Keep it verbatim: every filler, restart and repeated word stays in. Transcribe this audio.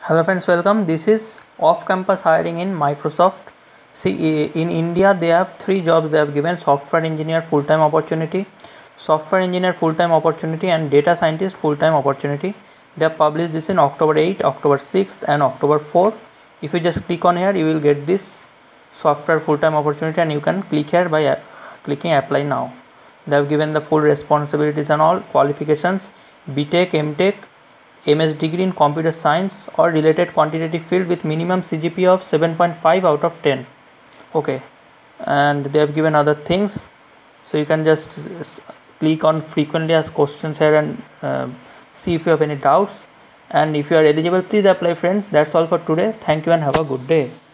Hello friends, welcome. This is off-campus hiring in Microsoft. See, in India they have three jobs they have given: software engineer full-time opportunity, software engineer full-time opportunity, and data scientist full-time opportunity. They have published this in October eighth, October sixth, and October fourth. If you just click on here, you will get this software full-time opportunity, and you can click here by clicking apply now. They have given the full responsibilities and all qualifications: B Tech, M Tech, M S degree in computer science or related quantitative field with minimum C G P A of seven point five out of ten. Okay, and they have given other things, so you can just click on frequently asked questions here and uh, see if you have any doubts. And if you are eligible, please apply friends. That's all for today. Thank you and have a good day.